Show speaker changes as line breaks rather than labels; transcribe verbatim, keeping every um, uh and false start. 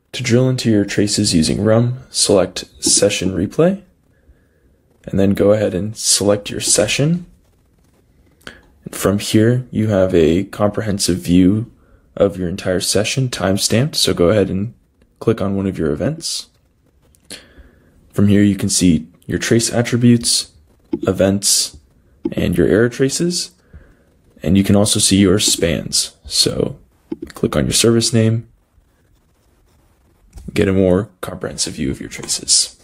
To drill into your traces using RUM, select Session Replay, and then go ahead and select your session. And from here, you have a comprehensive view of your entire session, time-stamped, so go ahead and click on one of your events. From here, you can see your trace attributes, events, and your error traces, and you can also see your spans. So click on your service name, get a more comprehensive view of your traces.